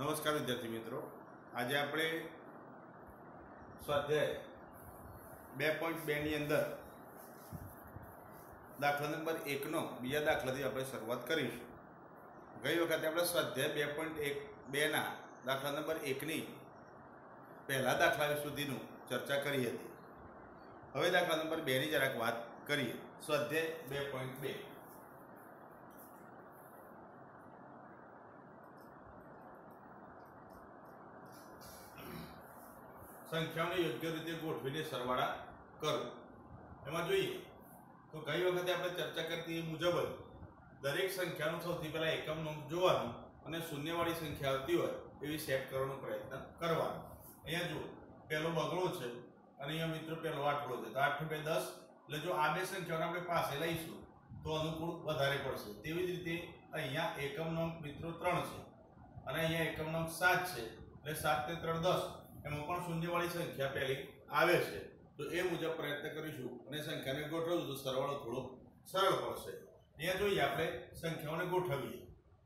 નમસ્કાર વિદ્યાર્થી મિત્રો, આજે આપણે સ્વાધ્યાય 2.2 ની અંદર દાખલા નંબર 1 નો બીજા દાખલાથી આપણે શરૂઆત કરીશું. ગઈ વખતે આપણે સ્વાધ્યાય 2.2 ના દાખલા નંબર 1 ની પહેલા દાખલા સુધીનું ચર્ચા કરી હતી. હવે દાખલા નંબર 2 ની જરાક વાત કરીએ. સ્વાધ્યાય 2.2 સંખ્યાઓને યોગ્ય રીતે ગોઠવીને સરવાળા કરો. એમાં જોઈએ તો ગઈ વખતે આપણે ચર્ચા કરતી એ મુજબ જ દરેક સંખ્યાનું સૌથી પહેલા એકમ અંક જોવાનું અને શૂન્યવાળી સંખ્યા આવતી હોય એવી સેટ કરવાનો પ્રયત્ન કરવાનો. અહીંયા જુઓ, પહેલો બગડો છે અને અહીંયા મિત્રો પહેલો આટલો છે, તો 8 2 10. એટલે જો આ બે સંખ્યાઓને આપણે પાસે લઈશું તો અનુકૂળ વધારે પડશે. તેવી જ રીતે અહીંયા એકમનો અંક મિત્રો 3 છે અને અહીંયા એકમનો અંક 7 છે, એટલે 7 ને 3 10. એમાં પણ શૂન્યવાળી સંખ્યા પહેલી આવે છે, તો એ મુજબ પ્રયત્ન કરીશું અને સંખ્યાને ગોઠવવું તો સરવાળો થોડો સરળ પડશે. અહીંયા જોઈએ આપણે સંખ્યાઓને ગોઠવીએ.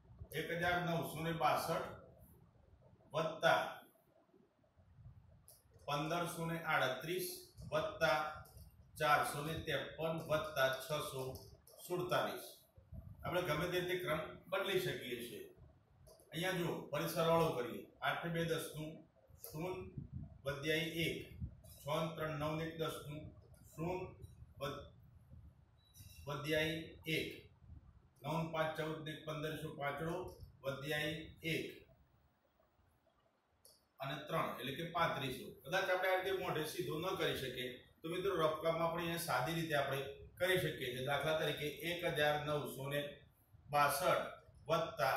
1962 વત્તા 1538 વત્તા 453 વત્તા 647. આપણે ગમે તે રીતે ક્રમ બદલી શકીએ છીએ. અહીંયા જુઓ, ફરી સરવાળો કરીએ. 8 2 10 નું 0 વત્યાઈ 1, 6 3 9 1 10 નું 0 વત્યાઈ 1, 9 5 14 15 પાંચડો વત્યાઈ 1 અને 3 એટલે કે 3500. કદાચ આપણે આ રીતે મોઢે સીધો ન કરી શકીએ તો મિત્રો રફકામમાં આપણે અહીંયા સાદી રીતે આપણે કરી શકીએ છીએ. દાખલા તરીકે 1962 વત્તા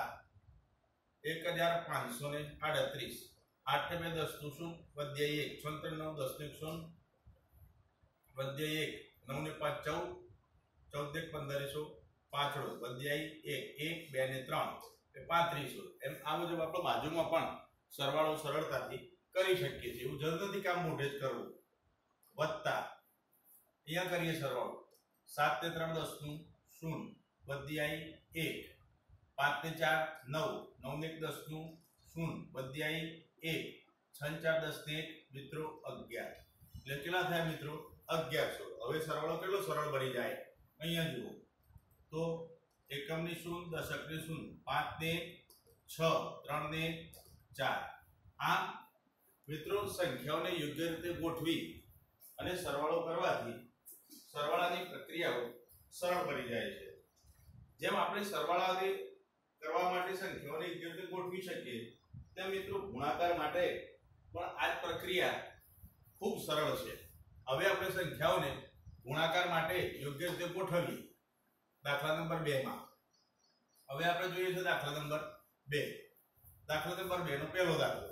1538. 8 2 10 નું 0 વત્યાઈ 1, 6 3 9 10 નું 0 વત્યાઈ 1, 9 5 14 1500 પાંચડો વત્યાઈ 1, 1 2 ને 3 એટલે 3500. એમ આ મુજબ આપણે બાજુમાં પણ સરવાળો સરળતાથી કરી શકીએ છીએ. એવું જરૂર નથી કે આમ મોઢે જ કરવું. વત્તા અહીંયા કરીએ સરવાળો. 7 ને 3 10 નું 0 વત્યાઈ 1, 5 ને 4 9, 9 ને 1 10 નું 0 વત્યાઈ 1, 6 4 10 ને 1 મિત્રો 11. એટલે કેટલા થયા મિત્રો? 1100. હવે સરવાળો કેટલો સરળ બની જાય અહીંયા જુઓ તો એકમની 0, દશકની 0, 5 ને 6, 3 ને 4. આમ મિત્રો સંખ્યાઓને યોગ્ય રીતે ગોઠવી અને સરવાળો કરવાથી સરવાળાની પ્રક્રિયાઓ સરળ બની જાય છે. જેમ આપણે સરવાળાને કરવા માટે સંખ્યાઓને યોગ્ય રીતે ગોઠવી શકીએ તેમ મિત્રો ગુણાકાર માટે પણ આ જ પ્રક્રિયા ખૂબ સરળ છે. હવે આપણે સંખ્યાઓને ગુણાકાર માટે યોગ્ય રીતે ગોઠવીએ. દાખલા નંબર 2 માં હવે આપણે જોઈએ છે દાખલા નંબર 2. દાખલા નંબર 2 નો પહેલો દાખલો.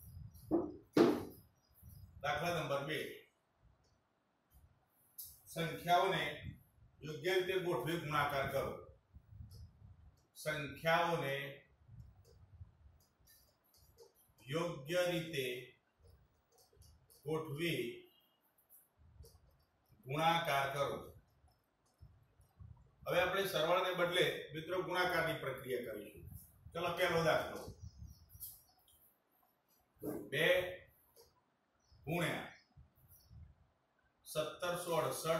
દાખલા નંબર 2, સંખ્યાઓને યોગ્ય રીતે ગોઠવી ગુણાકાર કરો. સંખ્યાઓને યોગ્ય રીતે ગોઠવી ગુણાકાર કરો. હવે આપણે સરવાળાને બદલે મિત્રો ગુણાકારની પ્રક્રિયા કરીશું. ચલો પહેલો દાખલો. 2 ગુણ્યા 1768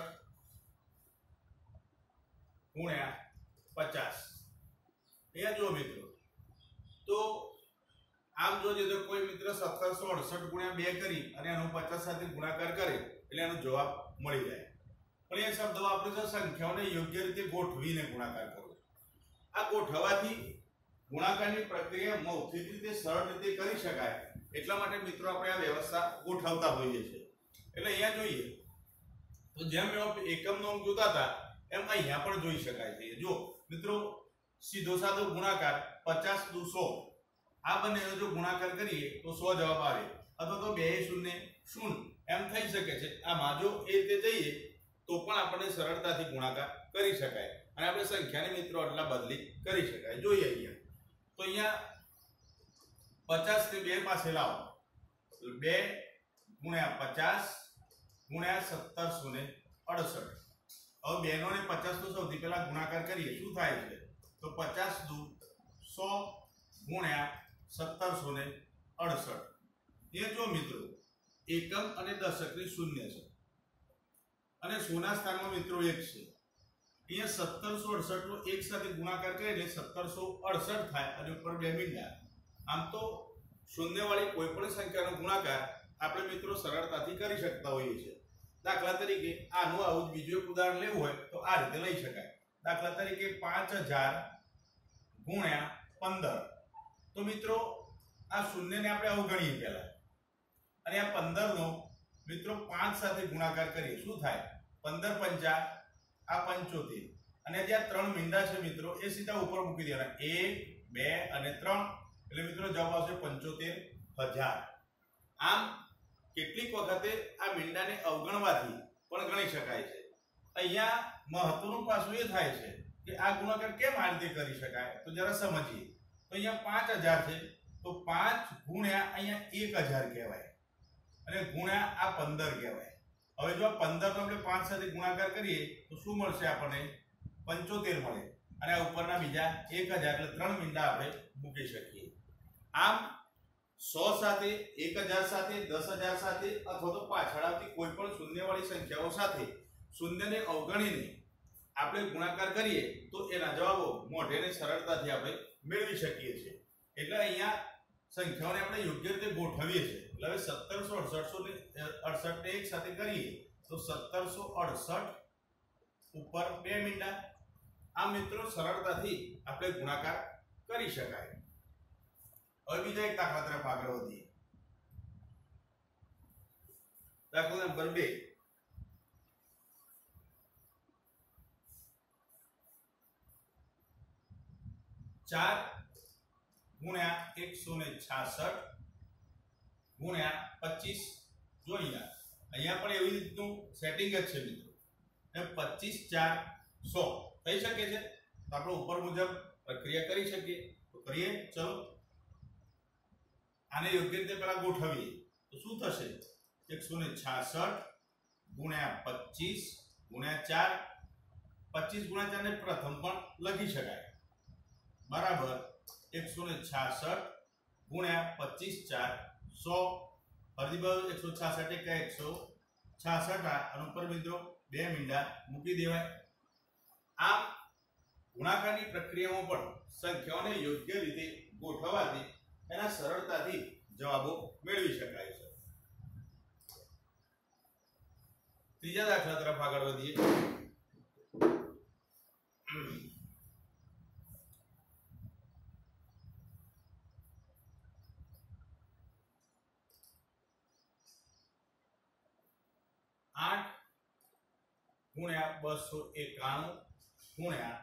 ગુણ્યા 50. અહીંયા જુઓ મિત્રો, તો આમ જોઈએ તો કોઈ મિત્ર 1768 ગુણ્યા 2 કરી અને એનો 50 સાથે ગુણાકાર કરે એટલે એનો જવાબ મળી જાય. પણ એ શબ્દ વાપરે છે સંખ્યાઓને યોગ્ય રીતે ગોઠવીને ગુણાકાર કરવો. આ ગોઠવવાથી ગુણાકારની પ્રક્રિયા મૌખિક રીતે સરળ રીતે કરી શકાય. એટલા માટે મિત્રો આપણે આ વ્યવસ્થા ગોઠવતા હોઈએ છીએ. એટલે અહીંયા જોઈએ તો જેમ એકમનો અંક જોતા હતા એમ અહીંયા પણ જોઈ શકાય છે. જો મિત્રો સીધો સાધો ગુણાકાર 50 દુ 100, આ બંનેનો જો ગુણાકાર કરીએ તો 100 જવાબ આવે, અથવા તો 2 0 0 એમ થઈ શકે છે. આમાં જો એ રીતે જઈએ તો પણ આપણે સરળતાથી ગુણાકાર કરી શકાય અને આપણે સંખ્યાને મિત્રો આટલા બદલી કરી શકાય. જોઈએ અહીંયા તો અહીંયા 50 ને 2 પાસે લાવો, 2 ગુણ્યા 50 ગુણ્યા 1768. હવે 2 નો ને 50 નો સૌથી પહેલા ગુણાકાર કરીએ. શું થાય છે? તો 50 દુ 100 ગુણ્યા 1768 એ જો મિત્રો એકમ અને દશકની શૂન્ય છે અને સોના સ્થાનમાં મિત્રો 1 છે। અહીંયા 1768 નો એક સાથે ગુણાકાર કરીને 1768 થાય અને ઉપર 2 મીંડા। આમ તો શૂન્યવાળી કોઈ પણ સંખ્યાનો ગુણાકાર આપણે મિત્રો સરળતાથી કરી શકતા હોઈએ છીએ। દાખલા તરીકે આનું આવું બીજું એક ઉદાહરણ લેવું હોય તો આ રીતે લઈ શકાય। દાખલા તરીકે 5000 ગુણ્યા 15। તો મિત્રો આ શૂન્યને આપણે અવગણીએ પહેલા અને આ 15 નો મિત્રો 5 સાથે ગુણાકાર કરીએ શું થાય 15 પંચા આ 75 અને જે આ ત્રણ મીંડા છે મિત્રો એ સીધા ઉપર મૂકી દેવાના 1 2 અને 3 એટલે મિત્રો જવાબ આવશે 75000। આમ કેટલીક વખતે આ મીંડાને અવગણવાથી પણ ગણી શકાય છે। અહીંયા મહત્વનું પાસું એ થાય છે કે આ ગુણાકાર કેમ આ રીતે કરી શકાય તો જરા સમજીએ। તો અહીંયા 5000 છે તો 5 ગુણ્યા અહીંયા 1000 કહેવાય અને ગુણ્યા આ 15 કહેવાય। હવે જો આ 15 નો આપણે 5 સાથે ગુણાકાર કરીએ તો શું મળશે આપણને 75 મળે અને આ ઉપરના બીજા 1000 એટલે ત્રણ મીંડા આપણે મૂકી શકીએ। આમ 100 સાથે 1000 સાથે 10000 સાથે અથવા તો પાછળ આવતી કોઈ પણ શૂન્યવાળી સંખ્યાઓ સાથે શૂન્યને અવગણીને આપણે ગુણાકાર કરીએ તો એના જવાબો મોઢેને સરળતાથી આપણે મેળવી શકીએ છીએ। એટલે અહીંયા સંખ્યાઓને આપણે યોગ્ય રીતે ગોઠવીએ છીએ। એટલે હવે 1768 ને એક સાથે કરીએ તો 1768 ઉપર 2 મીંડા। આ મિત્રો સરળતાથી આપણે ગુણાકાર કરી શકાય। હવે બીજા એક દાખલા તરફ આગળ વધીએ। દાખલા નંબર 2 4 ગુણ્યા 166 ગુણ્યા 25 જો અહીંયા પણ એવી રીતનું સેટિંગ જ છે મિત્રો 25 4 100 થઈ શકે છે તો આપણે ઉપર મુજબ પ્રક્રિયા કરી શકીએ તો કરીએ। ચલો આને યોગ્ય રીતે પહેલા ગોઠવીએ તો શું થશે 166 ગુણ્યા 25 ગુણ્યા 4 25 ગુણ્યા 4 ને પ્રથમ પણ લખી શકાય બરાબર 166 ગુણ્યા 25 4 100 અડધી બાજુ 166 કે 166 અને ઉપર મિત્રો 2 મીંડા મૂકી દેવાય। આમ ગુણાકારની પ્રક્રિયામાં પણ સંખ્યાઓને યોગ્ય રીતે ગોઠવવાથી એના સરળતાથી જવાબો મેળવી શકાય છે। ત્રીજા દાખલા તરફ આગળ વધીએ। 8 ગુણ્યા 291 ગુણ્યા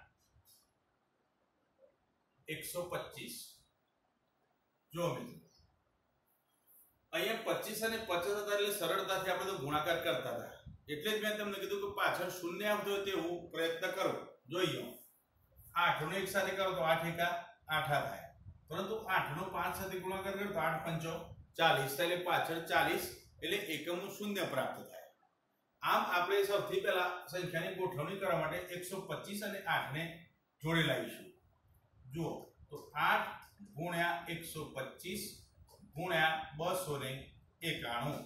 125 જો મિત્રો અહીંયા 25 અને 50 હતા એટલે સરળતાથી આપણે તો ગુણાકાર કરતા હતા એટલે જ મેં તમને કીધું કે પાછળ શૂન્ય આવતો હોય તેવું પ્રયત્ન કરો। જોઈએ 8 નો એક સાથે કરો તો 8 એકા 8 થાય પરંતુ 8 નો 5 સાથે ગુણાકાર કરો તો 8 પંચો 40 એટલે પાછળ 40 એટલે એકમનું શૂન્ય પ્રાપ્ત થાય। આમ આપણે સૌથી પહેલા સંખ્યાની ગોઠવણી કરવા માટે 125 અને 8 ને જોડી લાવીશું। જુઓ તો 8 ગુણ્યા 125 ગુણ્યા 291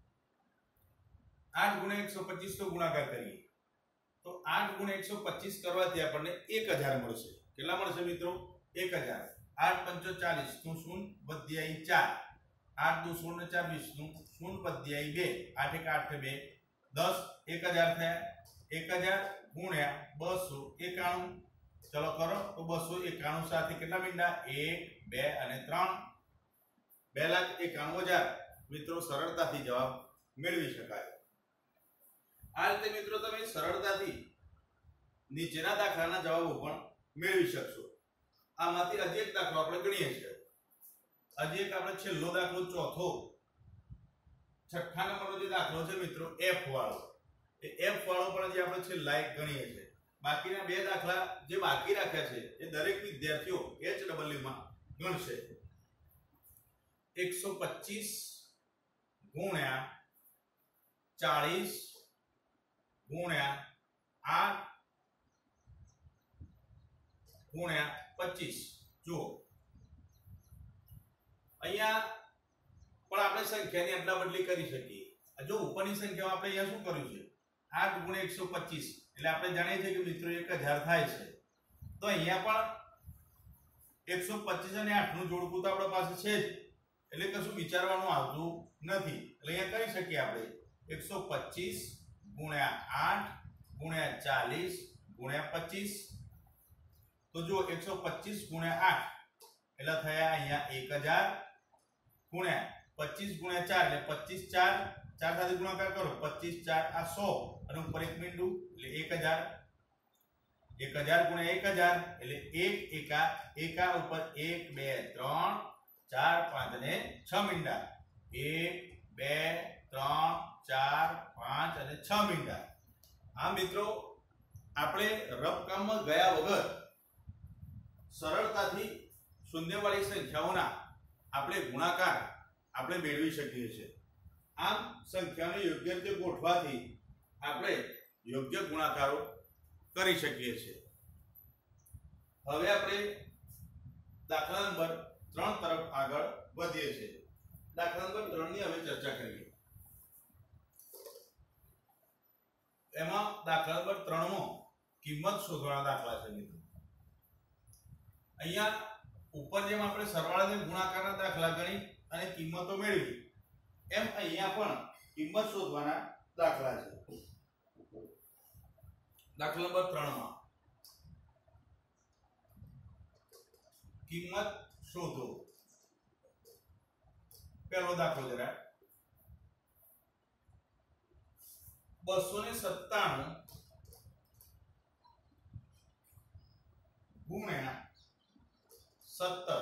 8 ગુણ્યા 125 તો ગુણાકાર કરીએ તો 8 ગુણ્યા 125 કરવાથી આપણને 1000 મળશે। કેટલા મળશે મિત્રો 1000 8 પંચો 40 નું શૂન્ય વધ્યાઈ 4 8 દુ 0 ને 4 20 નું શૂન્ય વધ્યાઈ 2 8 એક 8 2 10 1000 થયા 1000 ગુણ્યા 291 ચલો કરો તો 291 સાથે કેટલા મીંડા 1 2 અને 3 2,91,000 મિત્રો સરળતાથી જવાબ મેળવી શકાય। આ રીતે મિત્રો તમે સરળતાથી નીચેના દાખલાના જવાબો પણ મેળવી શકશો। આમાંથી હજી એક દાખલો આપણે ગણીએ છીએ। હજી એક આપણે છેલ્લો દાખલો ચોથો છઠ્ઠા નંબરનો જે દાખલો છે મિત્રો f વાળો એ f વાળો પણ જે આપણે છેલ્લા એક ગણીએ છીએ। બાકીના બે દાખલા જે બાકી રાખ્યા છે એ દરેક વિદ્યાર્થીઓ HW માં ગણશે। 125 ગુણ્યા 40 ગુણ્યા 8 ગુણ્યા 25 જુઓ અહીંયા પણ આપણે સંખ્યાની અદલા બદલી કરી શકીએ. જો ઉપરની સંખ્યામાં આપણે અહીંયા શું કર્યું છે 8 × 125 એટલે આપણે જાણીએ છીએ કે મિત્રો 1000 થાય છે. તો અહીંયા પણ 125 અને 8 નું જોડકું તો આપણા પાસે છે જ, એટલે કશું વિચારવાનું આવતું નથી. એટલે અહીંયા કરી શકીએ આપણે 125 × 8 × 40 × 25. તો જો 125 × 8 એટલે થયા અહીંયા 1000 × 25 × 4 એટલે 25 4 સાથે ગુણાકાર કરો 25 4 આ 100 અને ઉપર એક મીંડું એટલે 1000 × 1000 એટલે 1 એકા ઉપર 1 2 3 4 5 અને 6 મીંડા 1 2 3 4 5 અને 6 મીંડા. આ મિત્રો આપણે રફકામમાં ગયા વગર સરળતાથી શૂન્યવાળી સંખ્યાઓના આપણે ગુણાકાર આપણે મેળવી શકીએ છીએ. આમ સંખ્યાને યોગ્ય રીતે ગોઠવાથી આપણે યોગ્ય ગુણાકારો કરી શકીએ છીએ. હવે આપણે દાખલા નંબર 3 તરફ આગળ વધીએ છીએ. દાખલા નંબર 3 ની હવે ચર્ચા કરીએ. એમાં દાખલા નંબર 3 માં કિંમત શોધવાના દાખલા છે મિત્રો. અહીંયા ઉપર જેમ આપણે સરવાળાને ગુણાકારના દાખલા ગણી અને કિંમતો મેળવી એમ અહીંયા પણ કિંમત શોધવાના દાખલા છે. દાખલા નંબર 3 માં કિંમત શોધો. પહેલો દાખલો જરા 297 ગુણ્યા 17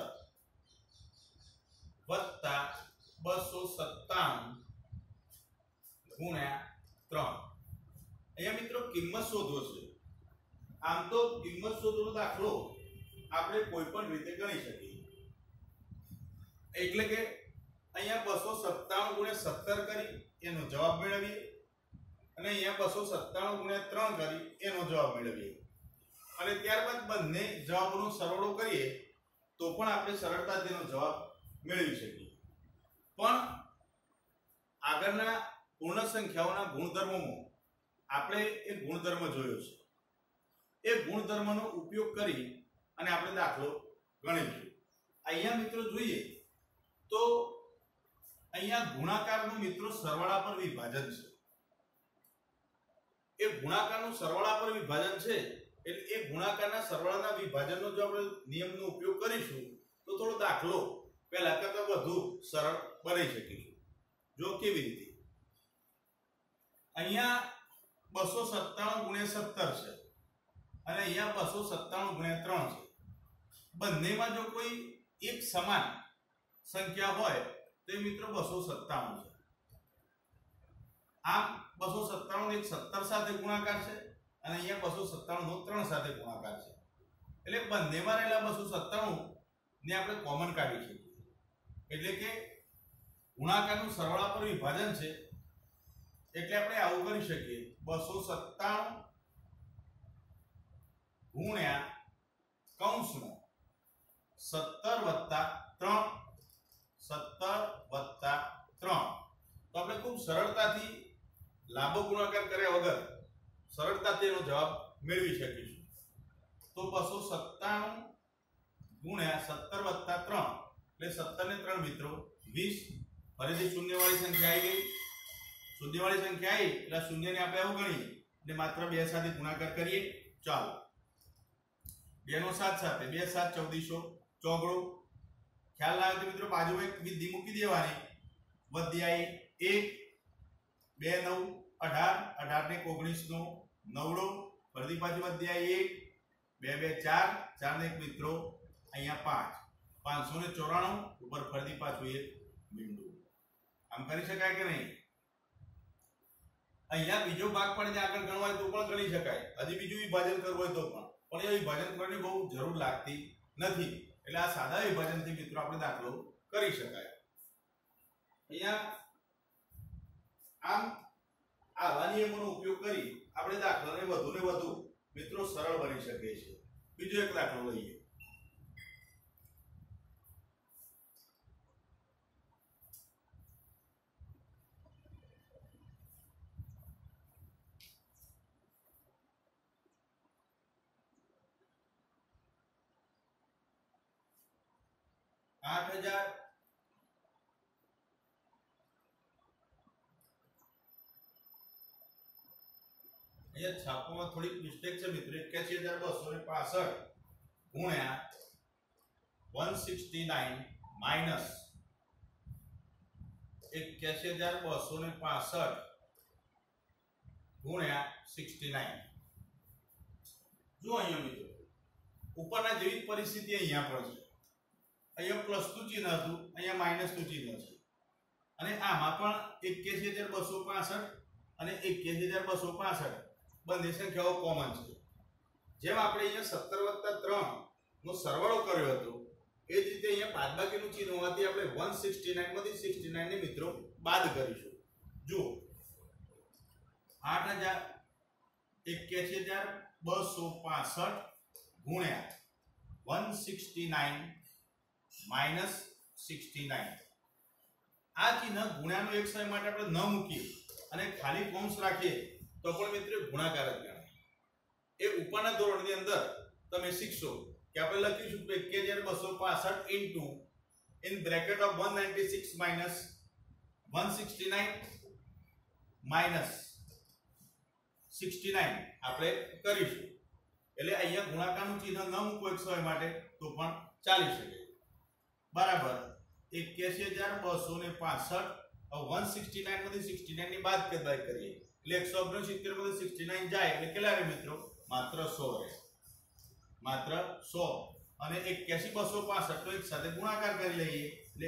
વત્તા 297 ગુણ્યા 3. અહીંયા મિત્રો કિંમત શોધવો છે. આમ તો કિંમત શોધવાનો દાખલો આપણે કોઈ પણ રીતે ગણી શકીએ. એટલે કે અહીંયા 297 × 17 કરી એનો જવાબ મેળવીએ અને અહીંયા 297 × 3 કરી એનો જવાબ મેળવીએ અને ત્યારબાદ બંને જવાબનો સરવાળો કરીએ તો પણ આપણે સરળતાથી તેનો જવાબ મેળવી શકીએ. પણ આગળના પૂર્ણ સંખ્યાઓના ગુણધર્મોમાં આપણે એક ગુણધર્મ જોયો છે. એ ગુણધર્મનો ઉપયોગ કરી અને આપણે દાખલો ગણીશું. અહીંયા મિત્રો જોઈએ તો અહીંયા ગુણાકારનું મિત્રો સરવાળા પર વિભાજન છે. એ ગુણાકારનું સરવાળા પર વિભાજન છે એટલે એ ગુણાકારના સરવાળાના વિભાજનનો જો આપણે નિયમનો ઉપયોગ કરીશું તો થોડો દાખલો પહેલા કરતા વધુ સરળ બની શકીશું. જો કેવી રીતે અહીંયા 297 × 17 છે અને અહીંયા 297 × 3 છે. બંનેમાં જો કોઈ એક સમાન સંખ્યા હોય તો એ મિત્રો 297 છે. આમ 297 એક 17 સાથે ગુણાકાર છે અને અહીંયા 297 નો 3 સાથે ગુણાકાર છે. એટલે બંનેમાં રહેલા 297 ને આપણે કોમન કાઢી શકીએ. એટલે કે ગુણાકારનું સરવાળા પર વિભાજન છે એટલે આપણે આવું કરી શકીએ 297 ગુણ્યા કૌંસમાં 17 + 3 તો આપણે ખૂબ સરળતાથી લાંબો ગુણાકાર કર્યા વગર સરળતાથી એનો જવાબ મેળવી શકીશું. તો 297 ગુણ્યા 17 + 3 એટલે 17 ને 3 મિત્રો 20. ફરીથી શૂન્યવાળી સંખ્યા આવી ગઈ. શૂન્યવાળી સંખ્યા આવી એટલે શૂન્યને આપણે આવું ગણીએ એટલે માત્ર 2 સાથે ગુણાકાર કરીએ. ચાલો 2 નો 7 સાથે 2 7 1400 ચોગડો. ખ્યાલ ના આવે તો મિત્રો બાજુમાં એક વિધિ મૂકી દેવાની. વધ્યા 1 2 9 18 18 ને 19 નો નવડો. ફરીથી પાછું વધ્યા 1 2 2 4 4 ને 1 મિત્રો અહીંયા 5 594 ઉપર ફરીથી પાછું એક બિંદુ. આમ કરી શકાય કે નહીં? અહીંયા બીજો ભાગ પણ આગળ ગણવો હોય તો પણ ગણી શકાય. હજી બીજું વિભાજન કરવું હોય તો પણ એ વિભાજન કરવાની બહુ જરૂર લાગતી નથી. એટલે આ સાદા વિભાજનથી મિત્રો આપણે દાખલો કરી શકાય. અહીંયા આમ આવા નિયમોનો ઉપયોગ કરી આપણે દાખલાને વધુ ને વધુ મિત્રો સરળ બની શકે છે. બીજો એક દાખલો લઈએ. 8000 અહીંયા છાપવામાં થોડીક મિસ્ટેક છે મિત્રો 81265 ગુણ્યા 169 માઈનસ 81265 ગુણ્યા 69 જો અહીંયા મિત્રો ઉપરના જેવી પરિસ્થિતિ અહીંયા પણ છે અહીંયા પ્લસ નું ચિહ્ન હતું અહીંયા માઈનસ નું ચિહ્ન છે અને આમાં પણ 81265 અને 81265 બંને સંખ્યાઓ કોમન છે જેમ આપણે અહીંયા 17 + 3 નો સરવાળો કર્યો હતો એ જ રીતે અહીંયા બાદબાકીનું ચિહ્ન હોવાથી આપણે 169 માંથી 69 ને મિત્રો બાદ કરીશું જુઓ 81265 ગુણ્યા 169 માઈનસ 69 આ ચિહ્ન ગુણ્યાનો એક સમય માટે આપણે ન મૂકીએ અને ખાલી કૌંસ રાખીએ તો પણ મિત્રો ગુણાકાર જ ગણાય એ ઉપરના ધોરણની અંદર તમે શીખશો કે આપણે લખીશું કે 1265 into in bracket of 196 minus 169 minus 69 આપણે કરીશું એટલે અહીંયા ગુણાકારનું ચિહ્ન ન મૂકો એક સમય માટે તો પણ ચાલી શકે બરાબર 81265 169 માંથી 69 ની બાદ કદાય કરીએ એટલે 169 માંથી 69 જાય એટલે કેટલા રહે મિત્રો માત્ર 100 રહે માત્ર 100 અને 81265 તો એક સાથે ગુણાકાર કરી લઈએ એટલે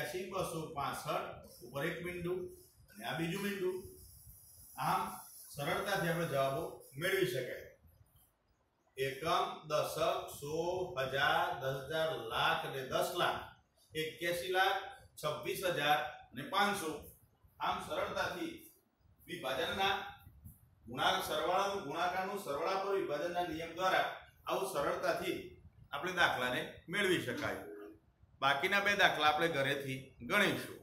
81265 ઉપર એક બિંદુ અને આ બીજું બિંદુ આમ સરળતાથી આપણે જવાબો મેળવી શકાય એકમ દશક 100 હજાર 10000 લાખ અને 10 લાખ 81 લાખ 26000 અને 500 આમ સરળતાથી વિભાજનના સરવાળાનું ગુણાકારનું સરવાળા પર વિભાજનના નિયમ દ્વારા આવું સરળતાથી આપણે દાખલાને મેળવી શકાય બાકીના બે દાખલા આપણે ઘરેથી ગણીશું